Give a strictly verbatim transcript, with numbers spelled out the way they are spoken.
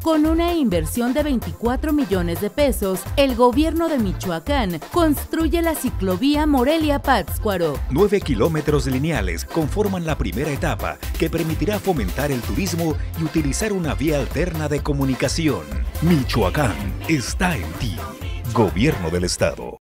Con una inversión de veinticuatro millones de pesos, el gobierno de Michoacán construye la ciclovía Morelia-Pátzcuaro. Nueve kilómetros lineales conforman la primera etapa que permitirá fomentar el turismo y utilizar una vía alterna de comunicación. Michoacán está en ti. Gobierno del Estado.